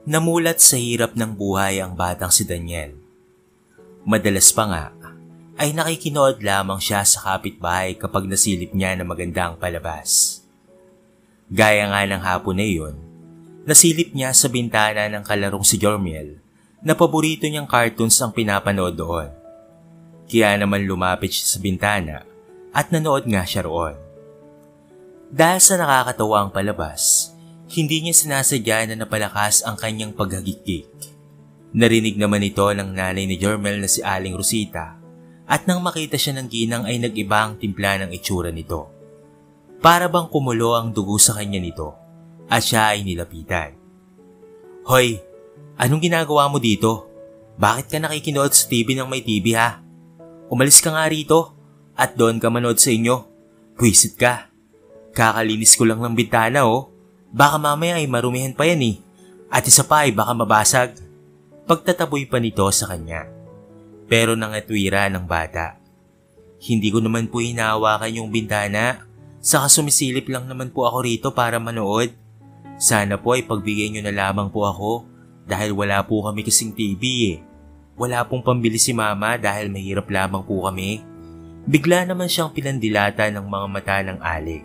Namulat sa hirap ng buhay ang batang si Daniel. Madalas pa nga ay nakikinood lamang siya sa kapitbahay kapag nasilip niya na magandang palabas. Gaya nga ng hapon na iyon, nasilip niya sa bintana ng kalarong si Jormiel na paborito niyang cartoons ang pinapanood doon. Kaya naman lumapit siya sa bintana at nanood nga siya roon. Dahil sa nakakatawa ang palabas, hindi niya sinasadya na napalakas ang kanyang paghagikik. Narinig naman ito ng nanay ni Jormel na si Aling Rosita at nang makita siya ng ginang ay nag-iba ang timpla ng itsura nito. Para bang kumulo ang dugo sa kanya nito at siya ay nilapitan. "Hoy, anong ginagawa mo dito? Bakit ka nakikinood sa TV ng may TV ha? Umalis ka nga rito at doon ka manood sa inyo. Pwisit ka. Kakalinis ko lang ng bintana oh. Baka mamaya ay marumihan pa yan eh. At isa pa ay baka mabasag." Pagtataboy pa nito sa kanya. Pero nangatwira ng bata. "Hindi ko naman po hinahawakan yung bintana. Saka sumisilip lang naman po ako rito para manood. Sana po ay pagbigyan nyo na lamang po ako dahil wala po kami kasing TV eh. Wala pong pambili si mama dahil mahirap lamang po kami." Bigla naman siyang pinandilata ng mga mata ng Alik.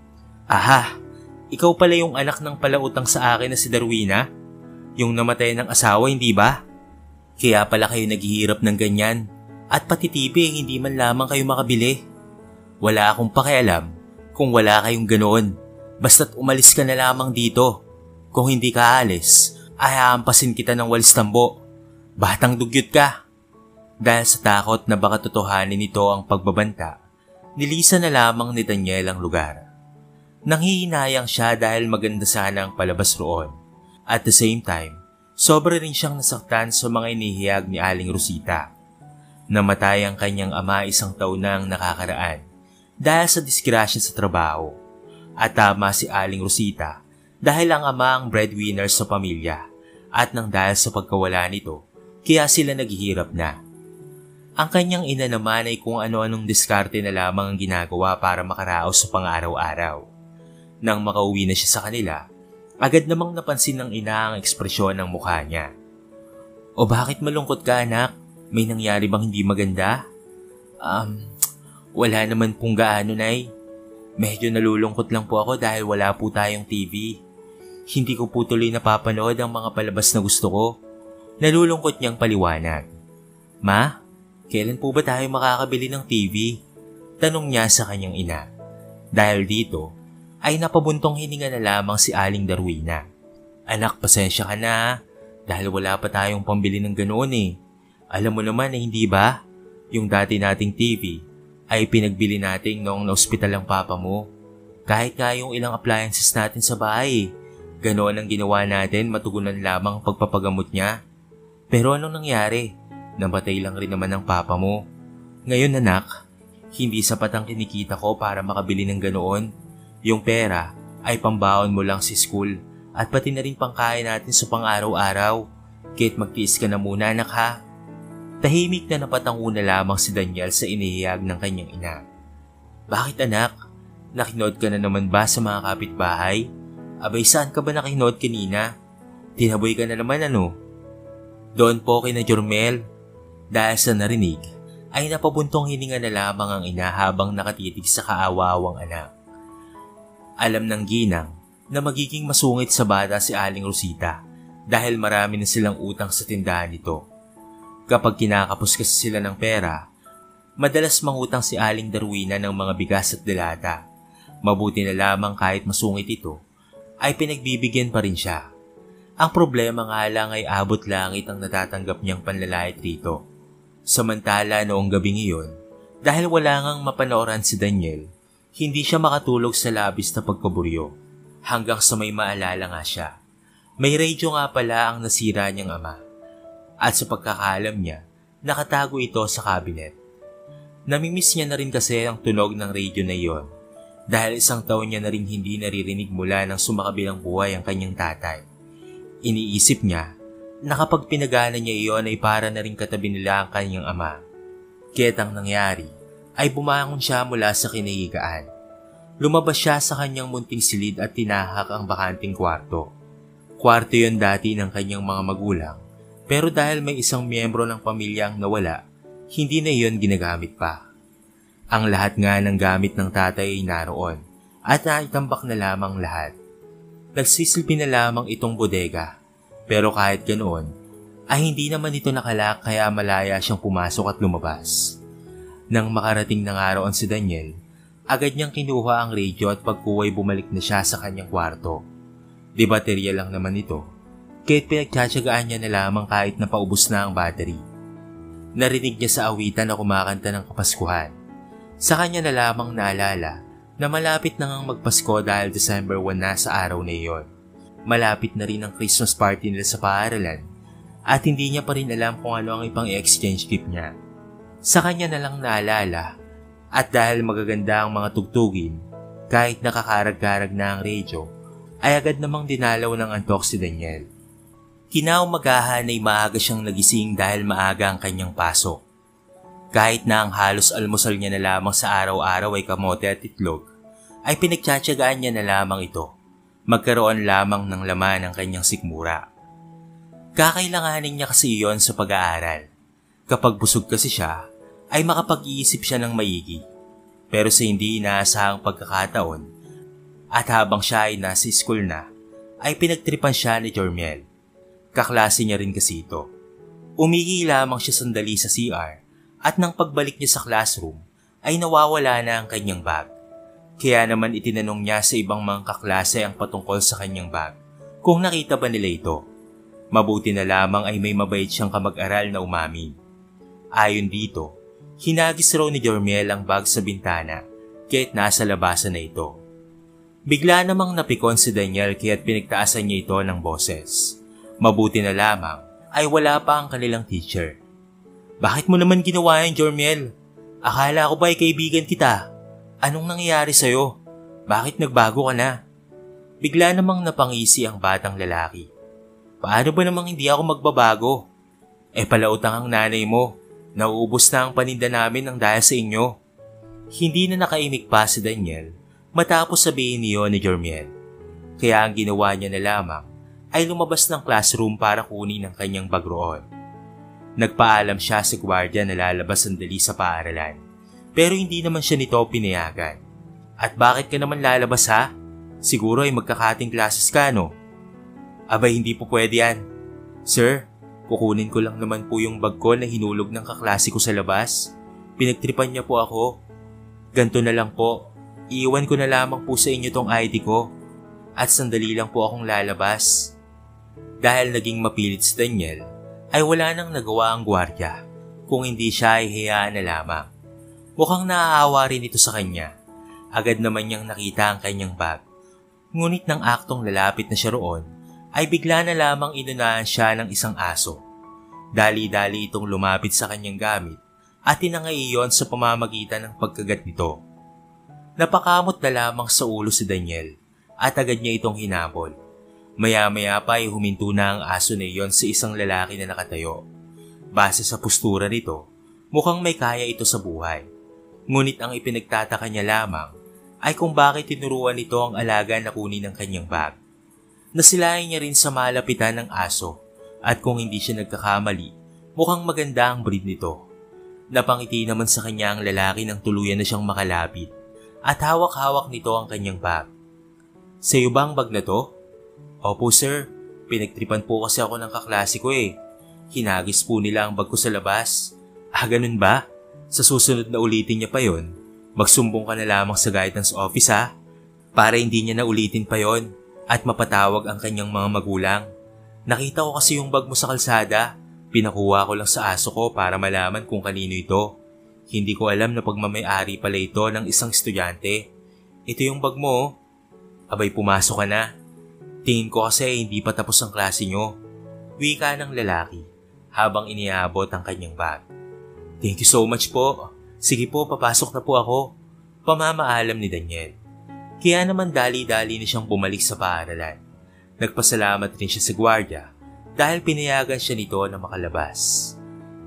"Aha! Ikaw pala yung anak ng palautang sa akin na si Darwina? Yung namatay ng asawa, hindi ba? Kaya pala kayo naghihirap ng ganyan at pati TV hindi man lamang kayo makabili. Wala akong pakialam kung wala kayong ganoon. Basta't umalis ka na lamang dito. Kung hindi ka alis, ay haampasin kita ng walis tambo. Batang dugyot ka." Dahil sa takot na baka totohanin nito ang pagbabanta, nilisan na lamang ni Daniel ang lugar. Nanghihinayang siya dahil maganda sana ang palabas roon. At the same time, sobra rin siyang nasaktan sa mga inihiyag ni Aling Rosita. Namatay ang kanyang ama 1 taon na ang nakakaraan dahil sa disgrasya sa trabaho. At tama si Aling Rosita dahil ang ama ang breadwinner sa pamilya at nang dahil sa pagkawala nito, kaya sila naghihirap na. Ang kanyang ina naman ay kung ano-anong diskarte na lamang ang ginagawa para makaraos sa pang-araw-araw. Nang makauwi na siya sa kanila, agad namang napansin ng ina ang ekspresyon ng mukha niya. "O bakit malungkot ka anak? May nangyari bang hindi maganda?" Wala naman pong gaano nay. Medyo nalulungkot lang po ako dahil wala po tayong TV. Hindi ko po tuloy napapanood ang mga palabas na gusto ko." Nalulungkot niyang paliwanag. "Ma, kailan po ba tayo makakabili ng TV?" Tanong niya sa kanyang ina. Dahil dito, ay napabuntong hininga na lamang si Aling Darwina. "Anak, pasensya ka na dahil wala pa tayong pambili ng ganoon eh. Alam mo naman eh, hindi ba? Yung dati nating TV ay pinagbili natin noong na-ospital ang papa mo. Kahit nga yung ilang appliances natin sa bahay, ganoon ang ginawa natin matugunan lamang ang pagpapagamot niya. Pero anong nangyari? Namatay lang rin naman ang papa mo. Ngayon anak, hindi sapat ang kinikita ko para makabili ng ganoon. Yung pera ay pambaon mo lang sa school at pati na rin pangkain natin sa pang-araw-araw. Kaya't magtiis ka na muna anak ha." Tahimik na napatango na lamang si Daniel sa inihiyag ng kanyang ina. "Bakit anak? Nakinood ka na naman ba sa mga kapitbahay? Abay saan ka ba nakinood kanina? Tinaboy ka na naman ano?" "Doon po kina Jormel." Dahil sa narinig, ay napabuntong hininga na lamang ang ina habang nakatitig sa kaawawang anak. Alam ng ginang na magiging masungit sa bata si Aling Rosita dahil marami na silang utang sa tindahan nito. Kapag kinakapos kasi sila ng pera, madalas mangutang si Aling Darwina ng mga bigas at delata. Mabuti na lamang kahit masungit ito, ay pinagbibigyan pa rin siya. Ang problema nga lang ay abot langit ang natatanggap niyang panlalait dito. Samantala noong gabing iyon, dahil wala ngang mapanooran si Daniel, hindi siya makatulog sa labis na pagkaburyo hanggang sa may maalala nga siya. May radyo nga pala ang nasira niyang ama at sa pagkakaalam niya, nakatago ito sa cabinet. Namimiss niya na rin kasi ang tunog ng radyo na iyon dahil 1 taon niya na rin hindi naririnig mula nang sumakabilang buhay ang kanyang tatay. Iniisip niya na kapag pinagana niya iyon ay para na rin katabi nila ang kanyang ama. Kaya't ang nangyari ay bumangon siya mula sa kinahigaan. Lumabas siya sa kanyang munting silid at tinahak ang bakanting kwarto. Kwarto yon dati ng kanyang mga magulang, pero dahil may isang miyembro ng pamilya ang nawala, hindi na yon ginagamit pa. Ang lahat nga ng gamit ng tatay ay naroon at naitambak na lamang lahat. Nagsisilbi na lamang itong bodega, pero kahit ganoon, ay hindi naman ito nakalak kaya malaya siyang pumasok at lumabas. Nang makarating na nga roon si Daniel, agad niyang kinuha ang radyo at pagkuway bumalik na siya sa kanyang kwarto. Di baterya lang naman ito, kaya't pinagtsatsagaan niya na lamang kahit na paubos na ang battery. Narinig niya sa awitan na kumakanta ng Kapaskuhan. Sa kanya na lamang naalala na malapit na ngang magpasko dahil December 1 na sa araw na iyon. Malapit na rin ang Christmas party nila sa paaralan at hindi niya pa rin alam kung ano ang ipang i-exchange gift niya. Sa kanya na lang naalala at dahil magaganda ang mga tugtugin, kahit nakakarag-karag na ang radyo, ay agad namang dinalaw ng antok si Daniel. Kinaumagahan ay maaga siyang nagising dahil maaga ang kanyang pasok. Kahit na ang halos almusal niya na lamang sa araw-araw ay kamote at itlog, ay pinagtsatsagaan niya na lamang ito. Magkaroon lamang ng laman ang kanyang sikmura. Kakailanganin niya kasi iyon sa pag-aaral. Kapag busog kasi siya, ay makapag-iisip siya ng maigi. Pero sa hindi inaasahang pagkakataon, at habang siya ay nasa school na, ay pinagtripan siya ni Jormiel. Kaklase niya rin kasi ito. Umihi lamang siya sandali sa CR at nang pagbalik niya sa classroom, ay nawawala na ang kanyang bag. Kaya naman itinanong niya sa ibang mga kaklase ang patungkol sa kanyang bag, kung nakita ba nila ito. Mabuti na lamang ay may mabait siyang kamag-aral na umamin. Ayon dito, hinagis raw ni Jormiel ang bag sa bintana, kaya't nasa labasan na ito. Bigla namang napikon si Daniel kaya't pinagtaasan niya ito ng boses. Mabuti na lamang ay wala pa ang kanilang teacher. Bakit mo naman ginawa yan, Jormiel? Akala ko ba ay kaibigan kita? Anong nangyayari sa'yo? Bakit nagbago ka na? Bigla namang napangisi ang batang lalaki. Paano ba namang hindi ako magbabago? Palautang ang nanay mo. Nauubos na ang paninda namin ng dahil sa inyo. Hindi na nakaimik pa si Daniel matapos sabihin niyo ni Jormiel. Kaya ang ginawa niya na lamang ay lumabas ng classroom para kunin ang kanyang bag roon. Nagpaalam siya sa gwardiya na lalabas sandali sa paaralan. Pero hindi naman siya nito pinayagan. At bakit ka naman lalabas ha? Siguro ay magkakating classes ka no? Abay hindi po pwede yan. Sir, kukunin ko lang naman po yung bag ko na hinulog ng kaklase ko sa labas. Pinagtripan niya po ako. Ganto na lang po. Iiwan ko na lamang po sa inyo tong ID ko. At sandali lang po akong lalabas. Dahil naging mapilit si Daniel, ay wala nang nagawa ang gwardiya. Kung hindi siya ay hayaan na lamang. Mukhang naaawa rin ito sa kanya. Agad naman niyang nakita ang kanyang bag. Ngunit nang aktong lalapit na siya roon, ay bigla na lamang inunahan siya ng isang aso. Dali-dali itong lumapit sa kanyang gamit at tinangay iyon sa pamamagitan ng pagkagat nito. Napakamot na lamang sa ulo si Daniel at agad niya itong hinabol. Maya-maya pa ay huminto na ang aso na iyon sa isang lalaki na nakatayo. Base sa postura nito, mukhang may kaya ito sa buhay. Ngunit ang ipinagtataka niya lamang ay kung bakit tinuruan nito ang alaga na kunin ang kanyang bag. Nasilayan niya rin sa malapitan ng aso at kung hindi siya nagkakamali, mukhang maganda ang breed nito. Napangiti naman sa kanya ang lalaki nang tuluyan na siyang makalapit at hawak-hawak nito ang kanyang bag. Sa'yo ba ang bag na to? Opo sir, pinagtripan po kasi ako ng kaklase ko eh. Hinagis po nila ang bag ko sa labas. Ganun ba? Sa susunod na ulitin niya pa yon, magsumbong ka na lamang sa guidance office ha, para hindi niya na ulitin pa yon at mapatawag ang kanyang mga magulang. Nakita ko kasi yung bag mo sa kalsada, pinakuha ko lang sa aso ko para malaman kung kanino ito. Hindi ko alam na pagmamay-ari pala ito ng isang estudyante. Ito yung bag mo. Abay pumasok ka na. Tingin ko kasi hindi pa tapos ang klase nyo. Wika ng lalaki habang iniabot ang kanyang bag. Thank you so much po. Sige po, papasok na po ako. Pamamaalam ni Daniel. Kaya naman dali-dali na siyang bumalik sa paaralan. Nagpasalamat rin siya sa gwardiya dahil pinayagan siya nito na makalabas.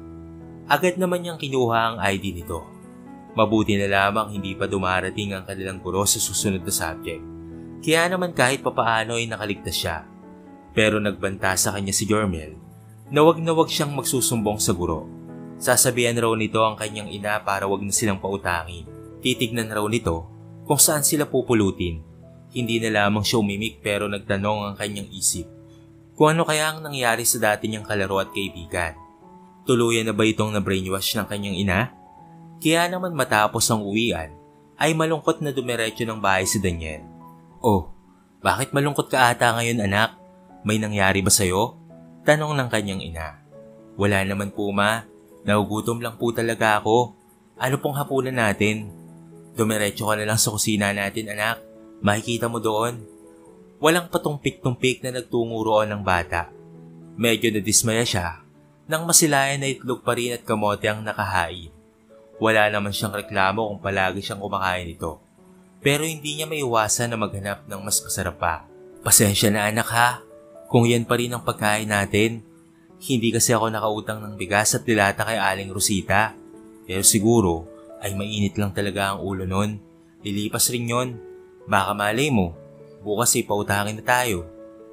Agad naman niyang kinuha ang ID nito. Mabuti na lamang hindi pa dumarating ang kanilang guro sa susunod na subject. Kaya naman kahit papaano ay nakaligtas siya. Pero nagbanta sa kanya si Jormel na wag siyang magsusumbong sa guro. Sasabihan raw nito ang kanyang ina para wag na silang pautangin. Titignan raw nito kung saan sila pupulutin. Hindi na lamang siya umimik pero nagtanong ang kanyang isip kung ano kaya ang nangyari sa dati niyang kalaro at kaibigan. Tuluyan na ba itong na-brainwash ng kanyang ina? Kaya naman matapos ang uwian ay malungkot na dumiretso ng bahay si Daniel. "Oh, bakit malungkot ka ata ngayon anak? May nangyari ba sa'yo?" Tanong ng kanyang ina. "Wala naman po ma, nagugutom lang po talaga ako. Ano pong hapunan natin?" "Dumiretso ka na lang sa kusina natin anak, makikita mo doon." Walang patumpik-tumpik na nagtungo roon ng bata. Medyo nadismaya siya nang masilayan na itlog pa rin at kamote ang nakahain. Wala naman siyang reklamo kung palagi siyang kumakain ito. Pero hindi niya maiwasan na maghanap ng mas masarap pa. "Pasensya na anak ha, kung yan pa rin ang pagkain natin. Hindi kasi ako nakautang ng bigas at dilata kay Aling Rosita. Pero siguro ay mainit lang talaga ang ulo nun. Lilipas rin yon. Baka malay mo, bukas ay pautangin na tayo."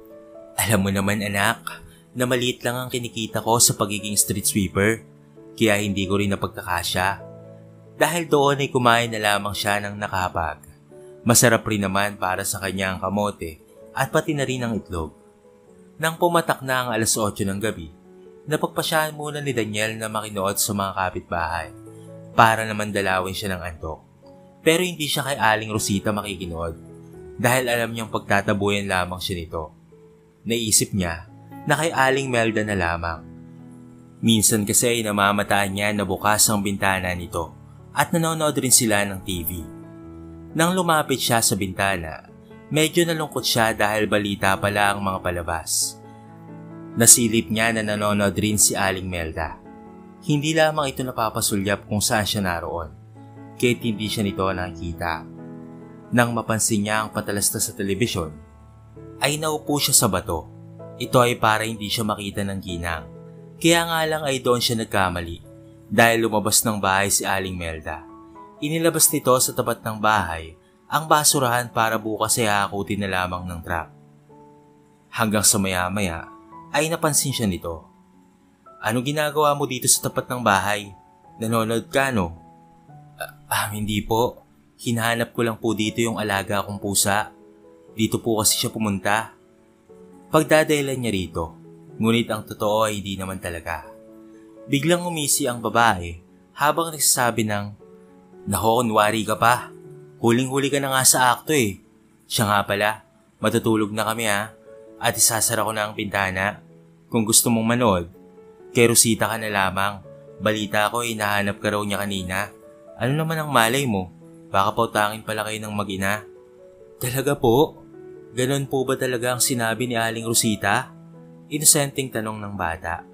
"Alam mo naman anak, na maliit lang ang kinikita ko sa pagiging street sweeper. Kaya hindi ko rin napagkakasya. Dahil doon ay kumain na lamang siya ng nakahapag. Masarap rin naman para sa kanya ang kamote at pati na rin ang itlog." Nang pumatak na ang alas 8 ng gabi, napagpasyahan muna ni Daniel na makinood sa mga kapitbahay para naman dalawin siya ng antok. Pero hindi siya kay Aling Rosita makikinood dahil alam niyang pagtatabuyan lamang siya nito. Naisip niya na kay Aling Melda na lamang. Minsan kasi ay namamataan niya na bukas ang bintana nito at nanonood rin sila ng TV. Nang lumapit siya sa bintana, medyo nalungkot siya dahil balita pala ang mga palabas. Nasilip niya na nanonood rin si Aling Melda. Hindi lamang ito napapasulyap kung saan siya naroon, kahit hindi siya nito nakikita. Nang mapansin niya ang patalastas sa telebisyon, ay naupo siya sa bato. Ito ay para hindi siya makita ng ginang. Kaya nga lang ay doon siya nagkamali dahil lumabas ng bahay si Aling Melda. Inilabas nito sa tapat ng bahay ang basurahan para bukas ay hakutin na lamang ng truck. Hanggang sa maya-maya ay napansin siya nito. "Ano ginagawa mo dito sa tapat ng bahay? Nanonood ka no?" Hindi po. Hinahanap ko lang po dito yung alaga kong pusa. Dito po kasi siya pumunta." Pagdadahilan niya rito, ngunit ang totoo ay hindi naman talaga. Biglang umisi ang babae habang nagsasabi ng, "Nako, kunwari ka pa. Huling-huli ka na nga sa akto eh. Siya nga pala, matutulog na kami ha. At isasara ko na ang bintana. Kung gusto mong manood, kay Rosita ka na lamang. Balita ko ay nahanap ka raw niya kanina. Ano naman ang malay mo? Baka pautangin pala kayo ng mag-ina." "Talaga po? Ganon po ba talaga ang sinabi ni Aling Rosita?" Inosenteng tanong ng bata.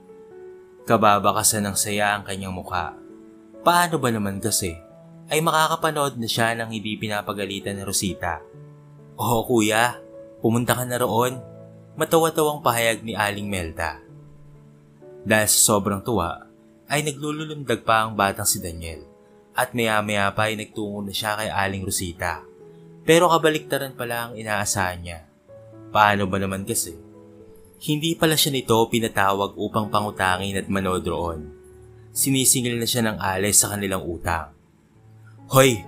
Kababakasan ng saya ang kanyang mukha. Paano ba naman kasi ay makakapanood na siya ng hindi pinapagalitan ni Rosita? "Oo kuya, pumunta ka na roon." Matawa-tawang pahayag ni Aling Melda. Dahil sa sobrang tuwa, ay naglululundag pa ang batang si Daniel at maya-maya pa ay nagtungo na siya kay Aling Rosita. Pero kabaliktaran pala ang inaasahan niya. Paano ba naman kasi? Hindi pala siya nito pinatawag upang pangutangin at manood roon. Sinisingil na siya ng alay sa kanilang utang. "Hoy,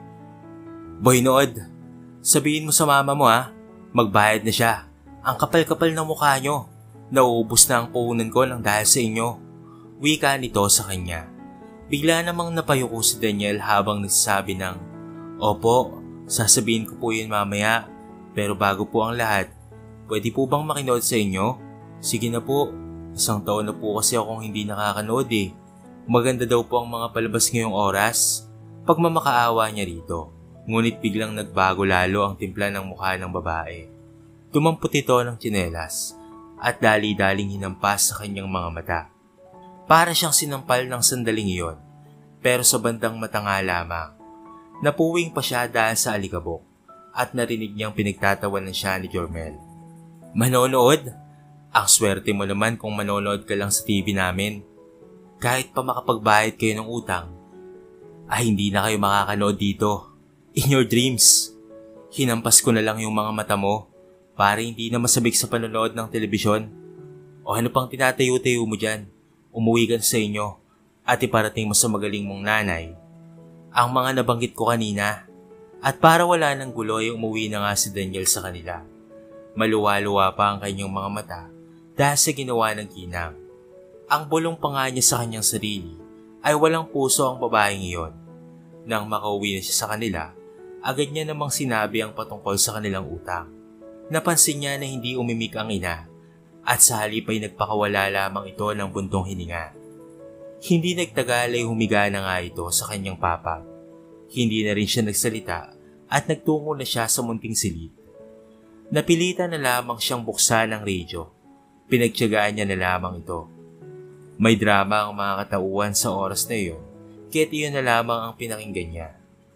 boy nood, sabihin mo sa mama mo ha, magbayad na siya. Ang kapal-kapal ng mukha nyo. Nauubos na ang puhunan ko ng dahil sa inyo." Wika nito sa kanya. Bigla namang napayuko si Daniel habang nagsasabi ng, "Opo, sasabihin ko po yun mamaya. Pero bago po ang lahat, pwede po bang makinood sa inyo?" "Sige na po, 1 taon na po kasi akong hindi nakakanood eh. Maganda daw po ang mga palabas ngayong oras." Pagmamakaawa niya rito, ngunit biglang nagbago lalo ang timpla ng mukha ng babae. Tumampot ito ng tsinelas at dali-daling hinampas sa kanyang mga mata. Para siyang sinampal ng sandaling iyon, pero sa bandang mata nga lamang. Napuwing pa siya dahil sa alikabok at narinig niyang pinagtatawanan siya ni Jormel. "Manonood? Ang swerte mo naman kung manonood ka lang sa TV namin. Kahit pa makapagbayad kayo ng utang, ay hindi na kayo makakanood dito. In your dreams." Hinampas ko na lang yung mga mata mo. Para hindi na masabik sa panonood ng telebisyon. O ano pang tinatayo-tayo mo dyan? Umuwi ka sa inyo at iparating mo sa magaling mong nanay ang mga nabanggit ko kanina. At para wala ng gulo ay umuwi na nga si Daniel sa kanila. Maluwa-luwa pa ang kanyang mga mata dahil sa ginawa ng ginang. Ang bulong pa nga niya sa kanyang sarili ay walang puso ang babaeng iyon. Nang makauwi na siya sa kanila, agad niya namang sinabi ang patungkol sa kanilang utang. Napansin niya na hindi umimik ang ina at sa halip ay nagpakawala lamang ito ng buntong hininga. Hindi nagtagal ay humiga na nga ito sa kanyang papa. Hindi na rin siya nagsalita at nagtungo na siya sa munting silid. Napilitan na lamang siyang buksan ang radyo. Pinagtiyagaan niya na lamang ito. May drama ang mga katauhan sa oras na iyon, kaya't iyon na lamang ang pinakinggan niya.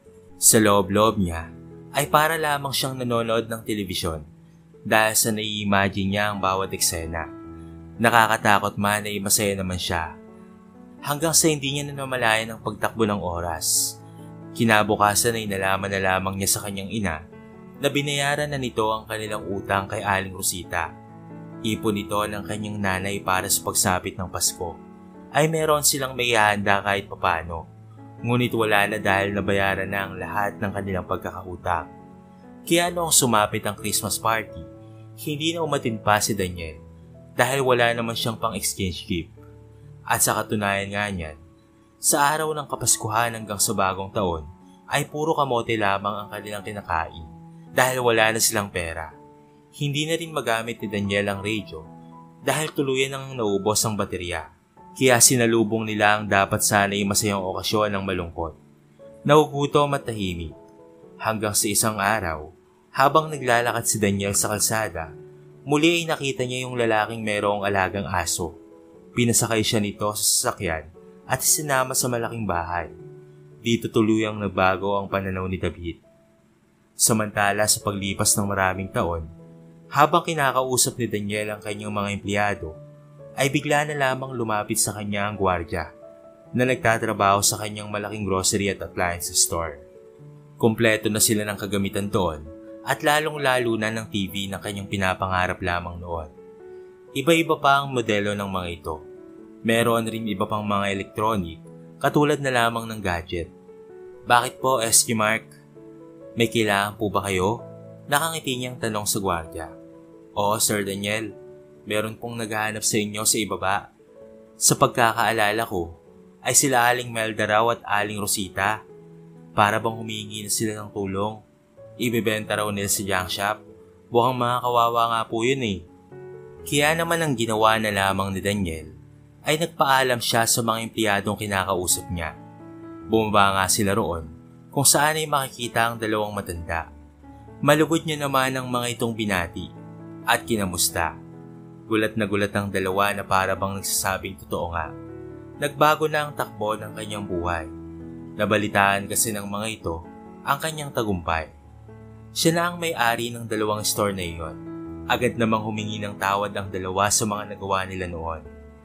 Sa loob-loob niya ay para lamang siyang nanonood ng telebisyon dahil sa nai-imagine niya ang bawat eksena. Nakakatakot man ay masaya naman siya. Hanggang sa hindi niya na namalayan ang pagtakbo ng oras. Kinabukasan ay nalaman na lamang niya sa kanyang ina na binayaran na nito ang kanilang utang kay Aling Rosita. Ipon ito ng kanyang nanay para sa pagsapit ng Pasko. Ay meron silang may ihanda kahit papano. Ngunit wala na dahil nabayaran na ang lahat ng kanilang pagkakautang. Kaya noong sumapit ang Christmas party, hindi na umatin pa si Daniel dahil wala naman siyang pang-exchange gift. At sa katunayan nga niyan, sa araw ng Kapaskuhan hanggang sa bagong taon ay puro kamote lamang ang kanilang kinakain dahil wala na silang pera. Hindi na rin magamit ni Daniel ang radyo dahil tuluyan nang naubos ang baterya. Kaya sinalubong nila ang dapat sana'y masayang okasyon ng malungkot. Naugutom at tahimik. Hanggang sa isang araw, habang naglalakad si Daniel sa kalsada, muli ay nakita niya yung lalaking mayroong alagang aso. Pinasakay siya nito sa sasakyan at isinama sa malaking bahay. Dito tuluyang nagbago ang pananaw ni David. Samantala sa paglipas ng maraming taon, habang kinakausap ni Daniel ang kanyang mga empleyado, ay bigla na lamang lumapit sa kanya ang gwardya na nagtatrabaho sa kanyang malaking grocery at appliance store. Kompleto na sila ng kagamitan doon at lalong-lalo na ng TV na kanyang pinapangarap lamang noon. Iba-iba pa ang modelo ng mga ito. Meron rin iba pang mga electronic, katulad na lamang ng gadget. Bakit po, SQ Mark? May kailangan po ba kayo? Nakangiti niyang tanong sa gwardya. Oo, Sir Daniel. Meron pong naghahanap sa inyo sa ibaba. Sa pagkakaalala ko, ay sila Aling Melda raw at Aling Rosita. Para bang humingi na sila ng tulong. Ibebenta raw nila sa junk shop. Bukhang mga kawawa nga po yun eh. Kaya naman ang ginawa na lamang ni Daniel ay nagpaalam siya sa mga empleyadong kinakausap niya. Bumaba nga sila roon kung saan ay makikita ang dalawang matanda. Malugod niya naman ang mga itong binati at kinamusta. Gulat na gulat ang dalawa na para bang nagsasabing totoo nga. Nagbago na ang takbo ng kanyang buhay. Nabalitaan kasi ng mga ito ang kanyang tagumpay. Siya na ang may-ari ng dalawang store na iyon. Agad namang humingi ng tawad ang dalawa sa mga nagawa nila noon.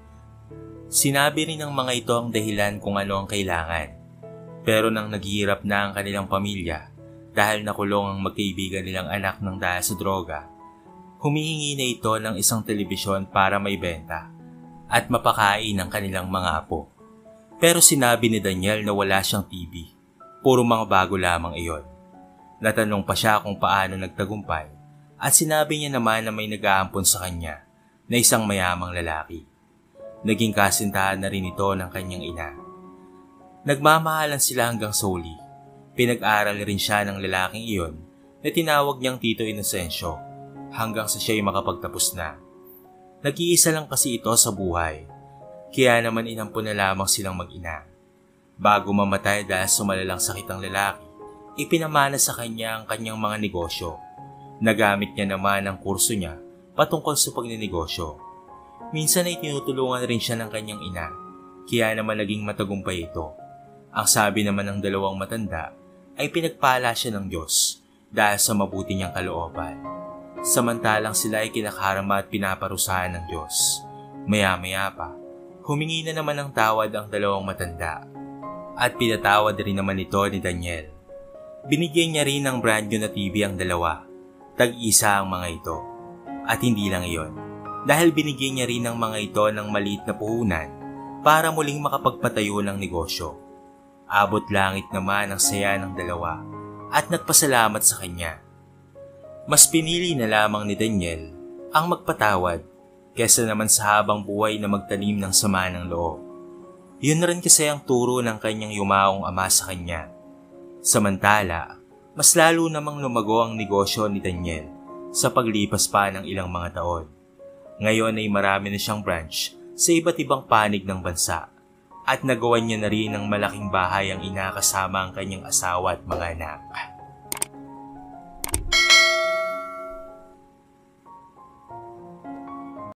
Sinabi rin ng mga ito ang dahilan kung ano ang kailangan. Pero nang naghihirap na ang kanilang pamilya dahil nakulong ang magkaibigan nilang anak ng dahil sa droga, humihingi na ito ng isang telebisyon para maibenta at mapakain ang kanilang mga apo. Pero sinabi ni Daniel na wala siyang TV. Puro mga bago lamang iyon. Natanong pa siya kung paano nagtagumpay at sinabi niya naman na may nag-aampon sa kanya na isang mayamang lalaki. Naging kasintahan na rin ito ng kanyang ina. Nagmamahalan sila hanggang sa huli. Pinag-aral rin siya ng lalaking iyon na tinawag niyang Tito Inocencio hanggang sa siya'y makapagtapos na. Nag-iisa lang kasi ito sa buhay, kaya naman inampun na lamang silang mag-ina. Bago mamatay dahil sa malalang sakit ang lalaki, ipinamana sa kanya ang kanyang mga negosyo. Nagamit niya naman ang kurso niya patungkol sa pagninegosyo. Minsan ay tinutulungan rin siya ng kanyang ina, kaya naman naging matagumpay ito. Ang sabi naman ng dalawang matanda ay pinagpala siya ng Diyos dahil sa mabuti niyang kalooban. Samantalang sila ay kinakarama at pinaparusahan ng Diyos. Maya-maya pa, humingi na naman ng tawad ang dalawang matanda at pinatawad rin naman ito ni Daniel. Binigyan niya rin ng brand new na TV ang dalawa Tag-isa ang mga ito. At hindi lang iyon, dahil binigyan niya rin ng mga ito ng maliit na puhunan para muling makapagpatayo ng negosyo. Abot langit naman ang saya ng dalawa at nagpasalamat sa kanya. Mas pinili na lamang ni Daniel ang magpatawad kesa naman sa habang buhay na magtanim ng sama ng loob. Yun rin kasi ang turo ng kanyang yumaong ama sa kanya. Samantala, mas lalo namang lumago ang negosyo ni Daniel sa paglipas pa ng ilang mga taon. Ngayon ay marami na siyang branch sa iba't ibang panig ng bansa at nagawan niya na rin ng malaking bahay ang inakasama ang kanyang asawa at mga anak.